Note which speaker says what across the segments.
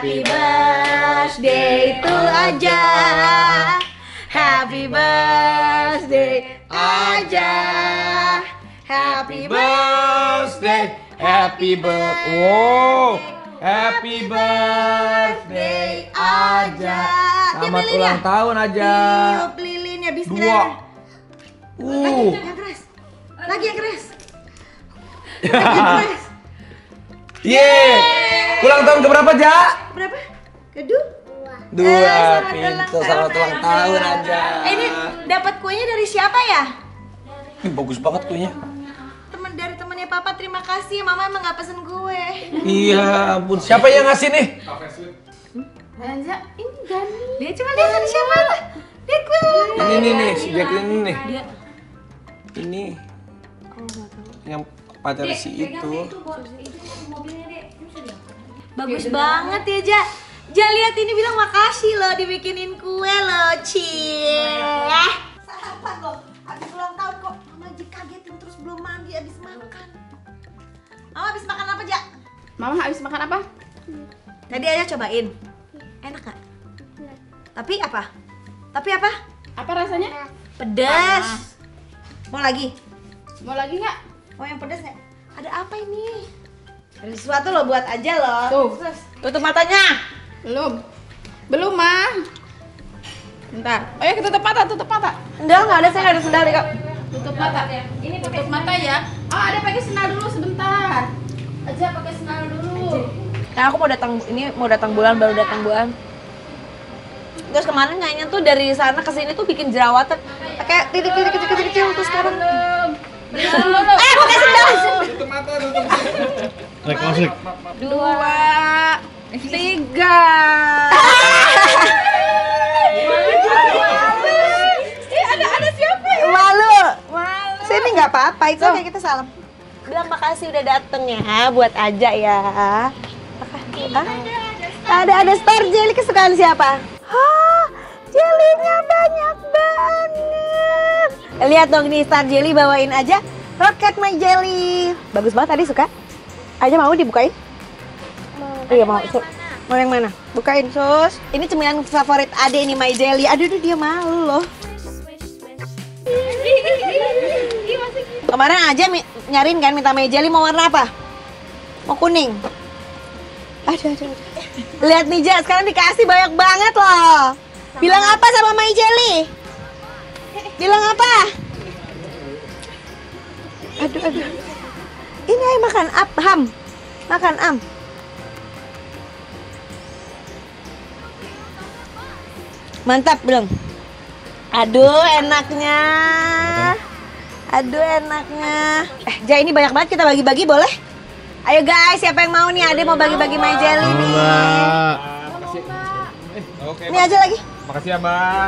Speaker 1: Happy birthday to Aja. Happy birthday Aja. Happy birthday.
Speaker 2: Happy birthday. Wow. Happy birthday Aja. Selamat ulang tahun Aja.
Speaker 1: Tiup lilinnya bismillah.
Speaker 2: Dua.
Speaker 1: Yang keras. Lagi yang keras. Lagi yang keras.
Speaker 2: Yeay. Ulang tahun keberapa, Ja?
Speaker 1: Berapa? Kedua?
Speaker 2: Dua.
Speaker 1: Selamat
Speaker 2: Pintu selamat ulang tahun Aja.
Speaker 1: Ini dapat kuenya dari siapa ya?
Speaker 2: Bagus banget kuenya.
Speaker 1: Dari temennya Papa, terima kasih. Mama emang gak pesen kue.
Speaker 2: Iya, ampun. Siapa yang ngasih nih?
Speaker 1: Aja, ini Gani. Dia cuma lihat dari siapa? Lihat kue.
Speaker 2: Ini nih, si Jacqueline ini nih.
Speaker 1: Dia.
Speaker 2: Ini. Yang pacar si itu.
Speaker 1: Bagus banget ya, Ja. Ja, lihat ini, bilang makasih loh dibikinin kue loh, Cie. Sarapan loh. Habis ulang tahun kok Mama Ji kagetin terus belum mandi habis makan. Mama habis makan apa, Ja?
Speaker 3: Mama habis makan apa?
Speaker 1: Tadi Ayah cobain. Enak gak? Tapi apa? Tapi apa?
Speaker 3: Apa rasanya?
Speaker 1: Pedas. Mau lagi?
Speaker 3: Mau lagi nggak?
Speaker 1: Mau yang pedas nggak? Ada apa ini? Ada sesuatu loh buat aja loh.
Speaker 3: Tuh.
Speaker 1: Terus, tutup matanya.
Speaker 3: Belum mah. Bentar. Oh ya, tutup mata, tutup mata.
Speaker 1: Enggak ada, saya nggak ada sendal kok.
Speaker 3: Tutup mata. Ini tutup mata ya. Oh, ada pakai sendal dulu sebentar. Aja pakai sendal dulu.
Speaker 1: Nah, aku mau datang bulan, baru datang bulan. Terus kemarin kayaknya tuh dari sana ke sini tuh bikin jerawatan. Kayak titik-titik kecil-kecil terus sekarang.
Speaker 3: Belum.
Speaker 1: Pakai sendal.
Speaker 2: Tutup mata, tutup. Lek, masuk.
Speaker 3: 2, 3. Ada siapa ya?
Speaker 1: Malu. Sini nggak apa-apa, itu kayak kita salam. Bilang makasih udah dateng ya buat aja ya. Ada star jelly kesukaan siapa? Hah, jellynya banyak banget. Lihat dong nih, star jelly bawain aja Rocket My Jelly. Bagus banget tadi, suka? Aja mau dibukain? Iya mau. Mau yang mana? Bukain, Sus. Ini cemilan favorit Ade nih, My Jelly. Aduh, dia malu loh. Kemarin aja nyariin kan minta My Jelly, mau warna apa? Mau kuning. Aduh. Lihat nih, Ja, sekarang dikasih banyak banget loh. Bilang apa sama My Jelly? Bilang apa? Aduh. Ini ayo makan ham. Makan am. Mantap belum? Aduh, enaknya. Ja, ini banyak banget, kita bagi-bagi boleh? Ayo guys, siapa yang mau nih? Ade mau bagi-bagi My Jelly nih.
Speaker 2: Oke.
Speaker 1: Ini aja lagi.
Speaker 2: Makasih ya, Mbak.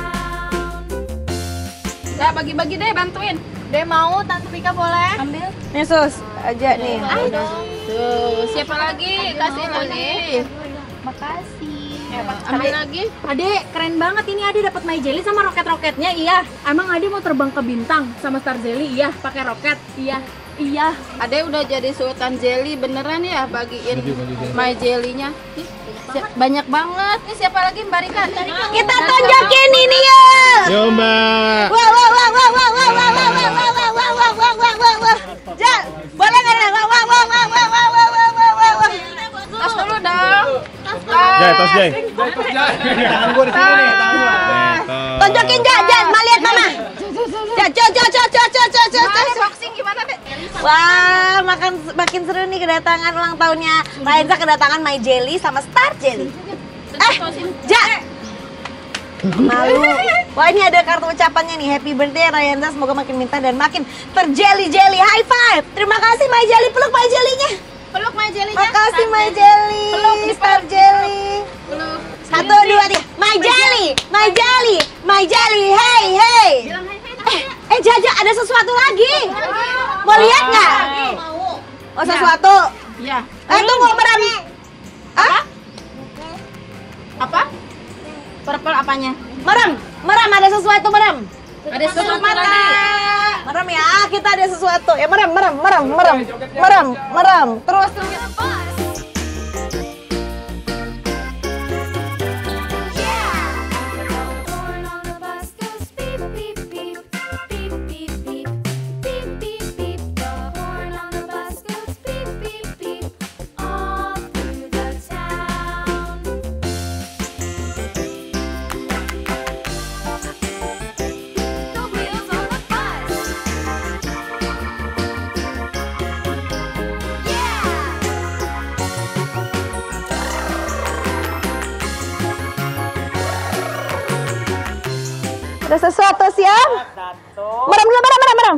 Speaker 3: Saya bagi-bagi deh, bantuin.
Speaker 1: Deh mau, Tante Pika boleh? Ambil. Nih Sus, aja nih.
Speaker 3: Tuh, siapa lagi? Kasih itu nih.
Speaker 1: Makasih.
Speaker 3: Ambil lagi.
Speaker 4: Ade, keren banget ini Ade dapat My Jelly sama roket-roketnya. Iya. Emang Ade mau terbang ke bintang sama Star Jelly? Iya, pakai roket. Iya.
Speaker 3: Ade udah jadi Sultan Jelly beneran ya, bagiin My Jelly-nya. Banyak banget. Ini siapa lagi, Mbak Rika?
Speaker 1: Kita tonjokin ini ya.
Speaker 2: Yo, Mbak.
Speaker 1: Wah. Ja, boleh nggak? Wah.
Speaker 3: Tas dulu dong.
Speaker 2: Jai, tos Jai. Tangan gua di sini nih, tangan gua.
Speaker 1: Tonjokin Ja, Ma lihat Mama. Ja,
Speaker 3: Boxing gimana, Dek?
Speaker 1: Wah, makin seru nih kedatangan ulang tahunnya Raenza, kedatangan My Jelly sama Star Jelly. Ja. Malu. Wah, ini ada kartu ucapannya nih. Happy birthday Raenza, semoga makin minta dan makin terjeli-jeli. High five. Terima kasih My Jelly, peluk My Jelly-nya.
Speaker 3: Peluk My Jelly-nya.
Speaker 1: Makasih My Jelly.
Speaker 3: Peluk,
Speaker 1: Star Jelly.
Speaker 3: Peluk.
Speaker 1: 1, 2, 3. My Jelly. Hey. Jaja, ada sesuatu lagi. Mau lihat nggak? Oh, sesuatu.
Speaker 3: Iya.
Speaker 1: Tunggu, Meram.
Speaker 3: Apa? Purple apanya?
Speaker 1: Meram, ada sesuatu, Meram.
Speaker 3: Ada sesuatu
Speaker 1: mata.
Speaker 3: lagi.
Speaker 1: Merem ya, kita ada sesuatu. Ya merem. Terus. Ada sesuatu siap? Merem dulu, merem.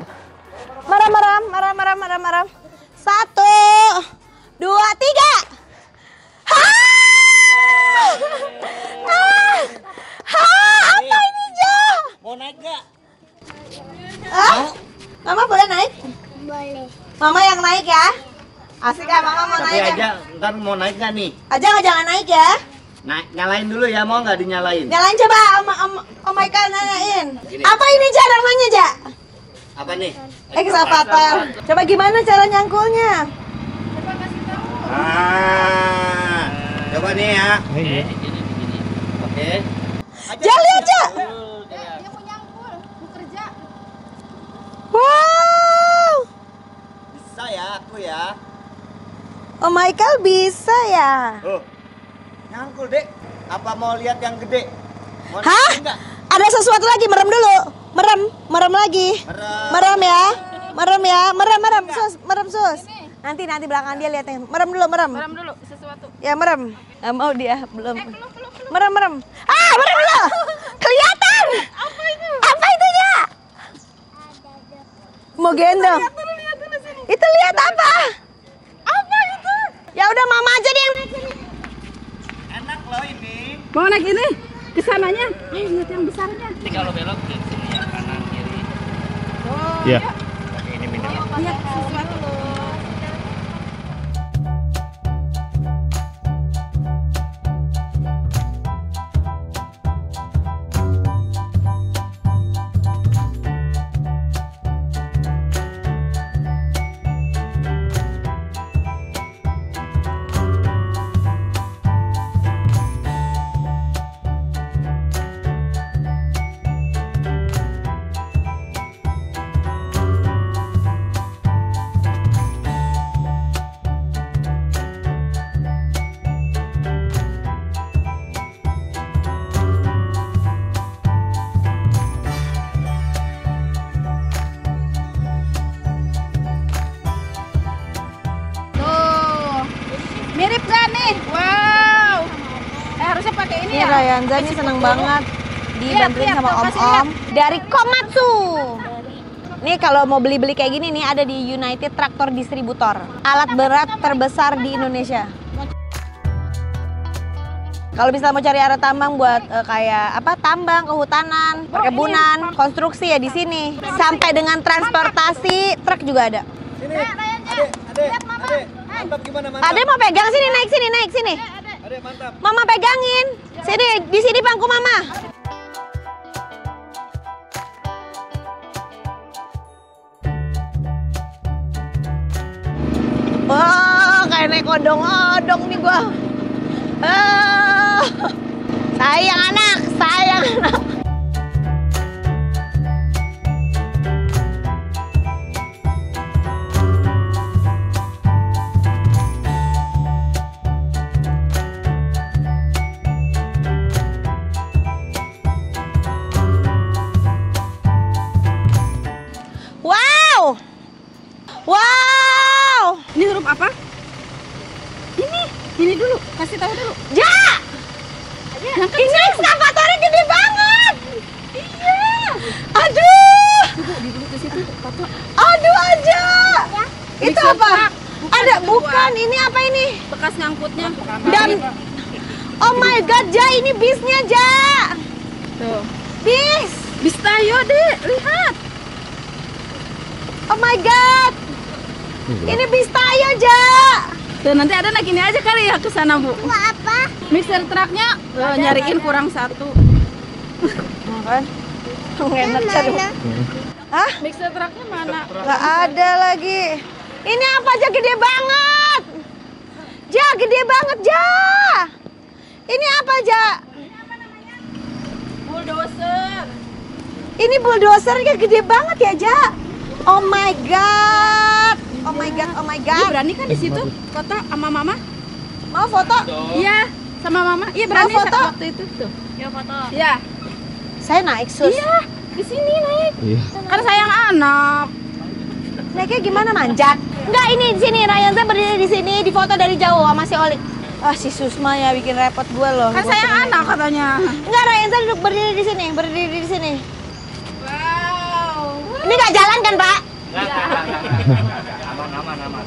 Speaker 1: Merem. 1, 2, 3. Apa ini, Jo?
Speaker 5: Mau naik gak?
Speaker 1: Mama boleh naik?
Speaker 6: Boleh.
Speaker 1: Mama yang naik ya? Asik ya, Mama mau
Speaker 5: Tapi
Speaker 1: naik
Speaker 5: aja,
Speaker 1: ya?
Speaker 5: ntar mau naik gak nih?
Speaker 1: Aja jangan naik ya?
Speaker 5: Nyalain dulu ya, mau nggak dinyalain?
Speaker 1: Nyalain coba, Om Michael nanyain. Apa ini, Ja, namanya, Ja?
Speaker 5: Apa nih?
Speaker 1: Excavator. Coba gimana cara nyangkulnya?
Speaker 5: Coba nih ya. Oke.
Speaker 1: Ja, lihat, Ja.
Speaker 3: Dia mau nyangkul, mau kerja.
Speaker 1: Wow.
Speaker 5: Bisa ya, aku ya.
Speaker 1: Om Michael bisa ya?
Speaker 5: Oh, nyangkul dek. Apa mau lihat yang gede? Mau
Speaker 1: Hah?
Speaker 5: naikin nggak?
Speaker 1: Ada sesuatu lagi, merem dulu. Merem lagi. Merem ya. Merem sus. Nanti belakang dia liatin. Merem dulu.
Speaker 3: Merem dulu sesuatu.
Speaker 1: Ya merem. Nggak mau dia, belum. Merem. Merem dulu. Kelihatan. Apa itu ya? Mau gendong. Itu lihat apa? Apa itu? Ya udah Mama aja deh yang naik sini.
Speaker 5: Enak loh ini.
Speaker 4: Mau naik ini? Kesananya? Ayo lihat yang besarnya.
Speaker 5: Ini kalau belok ke sini ya, kanan kiri.
Speaker 2: Iya.
Speaker 5: Ini minimal.
Speaker 4: Lihat sesuatu loh.
Speaker 3: Tuh. Mirip gak nih? Wow. Harusnya pakai ini
Speaker 1: Ini
Speaker 3: ya.
Speaker 1: Ryanza nih seneng banget dibantuin
Speaker 3: Lihat,
Speaker 1: sama
Speaker 3: tuh, kasih
Speaker 1: om-om dari Komatsu. Nih kalau mau beli-beli kayak gini nih ada di United Tractor Distributor. Alat berat terbesar di Indonesia. Kalau misalnya mau cari alat tambang buat kayak apa tambang, kehutanan, perkebunan, konstruksi ya di sini. Sampai dengan transportasi truk juga ada.
Speaker 5: Sini. Adek. Mantap gimana mantap?
Speaker 1: Ade mau pegang sini, naik sini.
Speaker 5: Adek mantap.
Speaker 1: Mama pegangin. Sini, di sini bangku Mama. Wah, kayak naik odong-odong nih gua. Sayang anak. Wow.
Speaker 4: Ini huruf apa? Ini dulu, kasih tahu dulu.
Speaker 1: Ja! Ini ekskavatornya gede banget. Iya. Aduh.
Speaker 4: Duduk ke situ, foto.
Speaker 1: Aduh aja. Itu
Speaker 4: Mixer
Speaker 1: apa?
Speaker 4: truck.
Speaker 1: Ada
Speaker 4: itu
Speaker 1: bukan
Speaker 4: buat
Speaker 1: ini apa ini?
Speaker 4: bekas ngangkutnya.
Speaker 1: Dan oh my god, Ja, ini bisnya, Ja.
Speaker 4: Tuh.
Speaker 1: Bis.
Speaker 4: Bis tayo, Dek. Lihat.
Speaker 1: Oh my god. Ini bis tayo, Ja.
Speaker 4: Tuh, nanti ada naik ini aja kali ya ke sana, Bu.
Speaker 1: Apa?
Speaker 4: Mixer truknya nyariin kurang satu.
Speaker 1: Kan? Enak cari. Hah?
Speaker 4: Mixer truknya mana?
Speaker 1: Gak ada lagi. Ini apa aja gede banget. Ja, gede banget, Ja. Ini apa, Ja?
Speaker 4: Bulldozer.
Speaker 1: Ini bulldozernya gede banget ya, Ja. Oh my god. Oh my god, oh my
Speaker 4: Dia
Speaker 1: god.
Speaker 4: berani kan di situ foto sama Mama?
Speaker 1: Mau foto?
Speaker 4: Iya, sama Mama. Iya, berani
Speaker 1: Mau foto?
Speaker 4: waktu itu tuh.
Speaker 3: Ya foto.
Speaker 4: Iya.
Speaker 1: Saya naik, Sus.
Speaker 4: Iya, di sini naik.
Speaker 2: Iya.
Speaker 4: Kan sayang anak.
Speaker 1: Naiknya gimana, manjat? Enggak, ini di sini. Ryanza berdiri di sini, difoto dari jauh sama si Olik. Ah, si Susma ya bikin repot gue loh.
Speaker 4: Kan
Speaker 1: Gua
Speaker 4: sayang
Speaker 1: pengen.
Speaker 4: anak katanya.
Speaker 1: Enggak, Ryanza duduk berdiri di sini, berdiri di sini. Ini nggak jalan kan, Pak?
Speaker 5: Aman.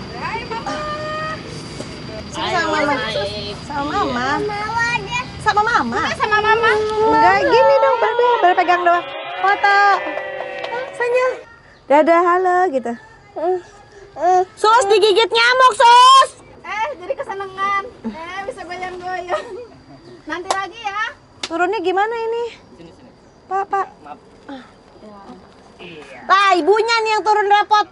Speaker 1: Sama Mama. Sama Mama. Sama Mama.
Speaker 3: Sama Mama.
Speaker 1: Enggak, gini dong, baru pegang doang. Foto. Senyum. Dadah, halo gitu. Sus, digigit nyamuk, Sus.
Speaker 3: Jadi kesenangan. Bisa goyang-goyang. Nanti lagi ya.
Speaker 1: Turunnya gimana ini? Pak. Lah, ibunya nih yang turun repot.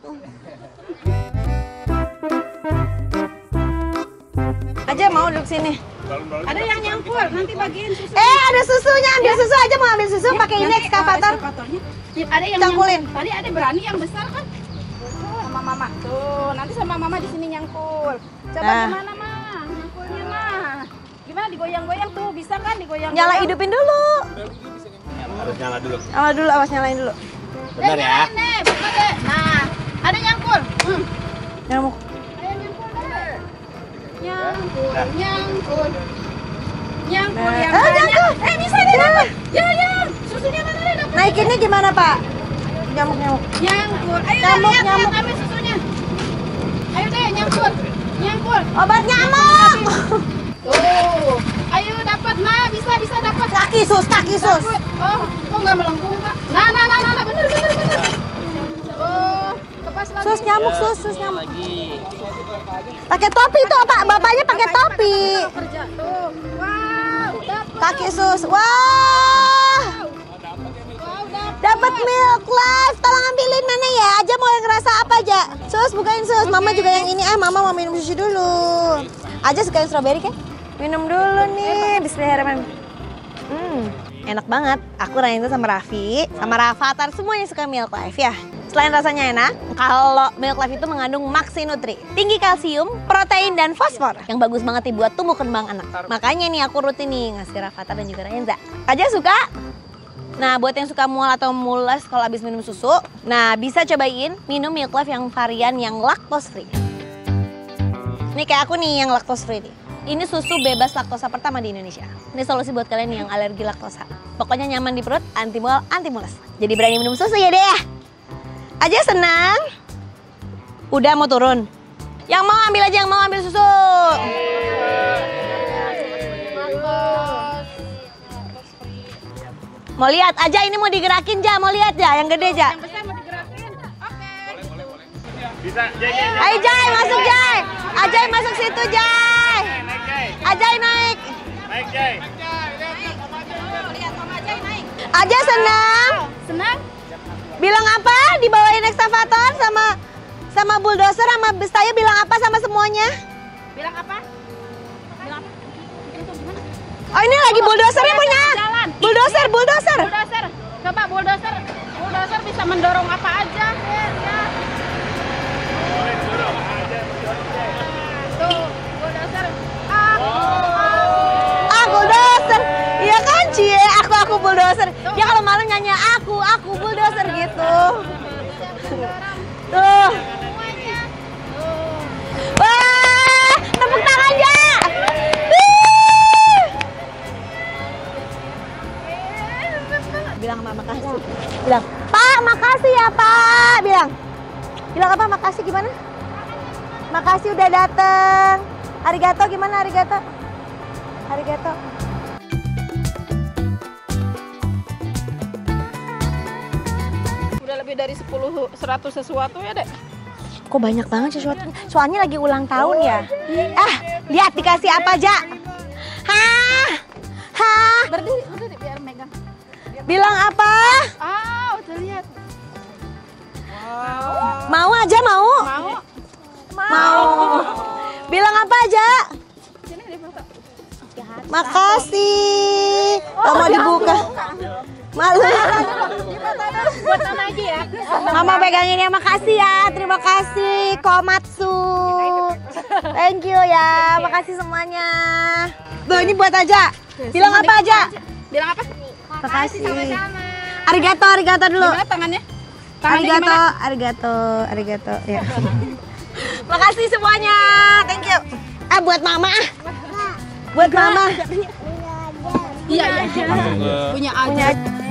Speaker 1: Aja mau duduk sini.
Speaker 3: Ada yang nyangkul, nanti bagiin susu.
Speaker 1: Ada susunya, ambil susu aja, mau ambil susu pakai ini ekskavator.
Speaker 3: Ada yang
Speaker 1: Cangkulin.
Speaker 3: nyangkul. Tadi ada berani yang besar kan? Sama Mama. Tuh, nanti sama Mama di sini nyangkul. Coba gimana, Ma? Nyangkulnya, Ma. Gimana digoyang-goyang tuh? Bisa kan digoyang-goyang?
Speaker 1: Nyala hidupin dulu.
Speaker 2: Harus nyala dulu.
Speaker 1: Awas nyalain dulu.
Speaker 2: Bentar ya.
Speaker 3: Nih, buka deh. Nah, ada nyangkul.
Speaker 1: Nyamuk.
Speaker 3: Ayo nyangkul deh. Nyangkul. Nyangkul yang
Speaker 1: Nyangkul.
Speaker 3: banyak. Bisa deh dapat. Ya. Susunya mana deh dapat?
Speaker 1: Naikinnya gimana, Pak? Nyamuk.
Speaker 3: Nyangkul. Ayo
Speaker 1: Nyamuk,
Speaker 3: lihat,
Speaker 1: nyamuk.
Speaker 3: ambil susunya. Ayo deh nyangkul.
Speaker 1: Obat nyamuk.
Speaker 3: Tuh. Ayo dapat, Ma. Bisa dapat.
Speaker 1: Kaki sus.
Speaker 3: Dapat. Oh, kok nggak melengkung, Pak? Nah, bener. Oh, lepas lagi.
Speaker 1: Sus nyamuk. Pakai topi tuh, Pak. Bapaknya pakai topi.
Speaker 3: Kerja tuh. Wow, dapat.
Speaker 1: Kaki sus. Wah. Dapat Milk Life. Tolong ambilin mana ya? Aja mau yang ngerasa apa aja? Sus, bukain Sus. Mama juga yang ini. Mama mau minum susu dulu. Aja suka yang strawberry kan? Minum dulu nih. Bismillahirrahmanirrahim. Enak banget. Aku rayain itu sama Raffi, sama Rafathar, semuanya suka Milk Life ya. Selain rasanya enak, kalau Milk Life itu mengandung Maxi Nutri, tinggi kalsium, protein, dan fosfor yang bagus banget nih buat tumbuh kembang anak. Makanya nih aku rutin nih ngasih Rafathar dan juga Renza. Aja suka? Nah, buat yang suka mual atau mules kalau habis minum susu, nah bisa cobain minum Milk Life yang varian yang lactose free. Ini kayak aku nih yang lactose free nih. Ini susu bebas laktosa pertama di Indonesia. Ini solusi buat kalian yang alergi laktosa. Pokoknya nyaman di perut, anti mual, anti mules. Jadi berani minum susu ya deh. Aja senang. Udah mau turun. Yang mau ambil aja, yang mau ambil susu. Mau lihat aja, ini mau digerakin Ja, mau lihat Ja, yang gede Ja.
Speaker 3: Yang besar mau digerakin. Oke.
Speaker 2: Bisa, Jai.
Speaker 1: Ayo Jai, masuk Jai. Ajay masuk situ Jai. Ajay naik.
Speaker 2: Naik, Jai.
Speaker 3: Lihat Om Ajay naik.
Speaker 1: Ajay senang.
Speaker 3: Senang?
Speaker 1: Bilang apa? Dibawain ekskavator sama bulldozer sama Bestayo bilang apa sama semuanya?
Speaker 3: Bilang apa? Bilang apa? Itu gimana?
Speaker 1: Oh ini lagi bulldozernya punya.
Speaker 3: Jalan.
Speaker 1: Bulldozer.
Speaker 3: Bulldozer. Coba bulldozer. Bulldozer bisa mendorong apa aja. Ya. Tuh, bulldozer.
Speaker 1: Bulldozer. Iya kan Cie, aku bulldozer. Dia kalau malam nyanyi aku bulldozer gitu. Tuh. Wah, tepuk tangan ya. Bilang sama makasih. Bilang, Pak makasih ya Pak. Bilang apa makasih gimana? Makasih udah dateng. Arigato gimana arigato? Arigato.
Speaker 3: Udah lebih dari 100 sesuatu ya, Dek?
Speaker 1: Kok banyak banget sesuatu? Soalnya lagi ulang tahun ya. Lihat dikasih apa aja.
Speaker 3: Berdiri biar megang.
Speaker 1: Bilang apa?
Speaker 3: Udah lihat.
Speaker 1: Mau aja mau? Mau. Bilang apa aja?
Speaker 3: Sini deh foto.
Speaker 1: Makasih. Mau dibuka. Malu.
Speaker 3: Buat Mama aja ya.
Speaker 1: Mama pegangin ya, makasih ya. Terima kasih Komatsu. Thank you ya. Makasih semuanya. Tuh ini buat aja. Bilang apa aja?
Speaker 3: Bilang apa?
Speaker 1: Makasih.
Speaker 3: Sama-sama.
Speaker 1: Arigato dulu.
Speaker 3: Gimana tangannya? Tangannya gimana?
Speaker 1: Arigato. Ya. Makasih semuanya. Thank you. Buat Mama. Buat Mama.
Speaker 3: Iya. Punya aja.